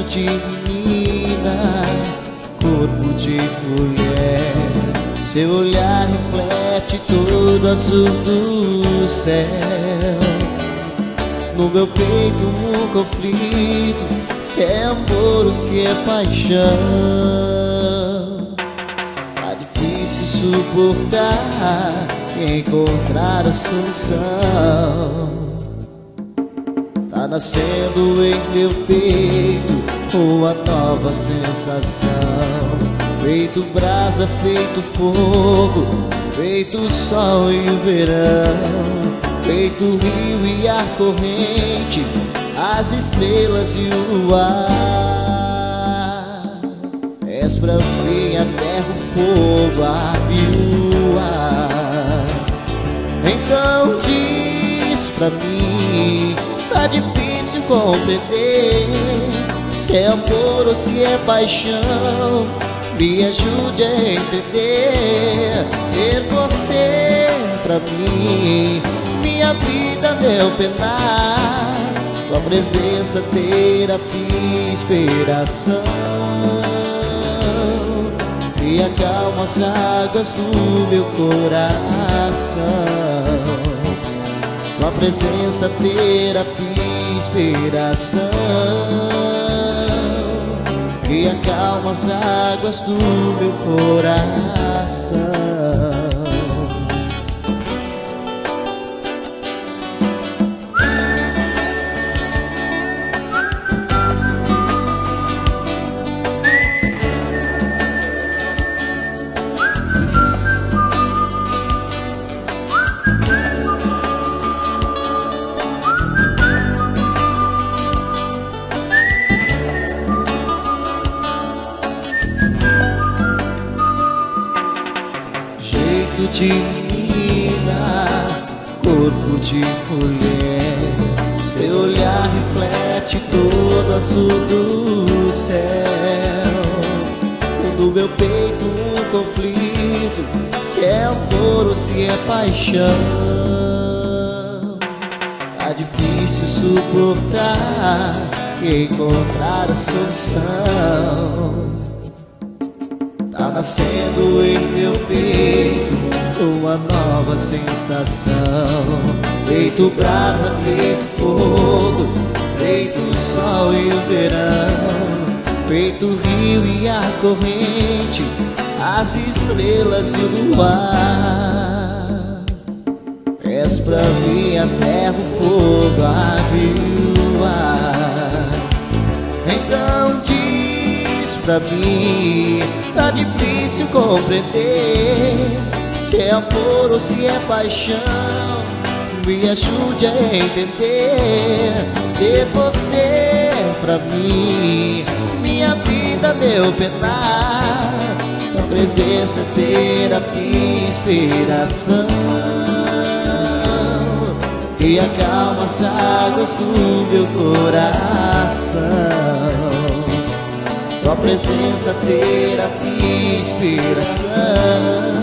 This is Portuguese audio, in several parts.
de menina, corpo de mulher. Seu olhar reflete todo o azul do céu. No meu peito um conflito, se é amor ou se é paixão. Tá difícil suportar, encontrar a solução. Tá nascendo em meu peito uma nova sensação. Feito brasa, feito fogo, feito sol e o verão. Feito rio e ar corrente, as estrelas e o ar. És pra mim a terra, o fogo, a água e o ar. Então diz pra mim, tá difícil compreender se é amor ou se é paixão. Me ajude a entender. Ter você pra mim, minha vida, meu penar. Tua presença, terapia, inspiração. E acalma as águas do meu coração. Tua presença, terapia, inspiração. E acalma as águas do meu coração. De menina, corpo de mulher. Seu olhar reflete todo o azul do céu. No meu peito um conflito, se é amor ou se é paixão. Tá difícil suportar, encontrar a solução. Tá nascendo em meu peito uma nova sensação. Feito brasa, feito fogo, feito sol e o verão. Feito rio e ar corrente, as estrelas e o luar. És pra mim a terra, o fogo, a água e o ar. Então diz pra mim, tá difícil compreender se é amor ou se é paixão. Me ajude a entender. Ter você pra mim, minha vida, meu penar. Tua presença, terapia, inspiração. Que acalma as águas do meu coração. Tua presença, terapia, inspiração.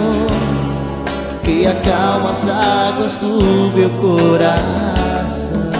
Que acalma as águas do meu coração.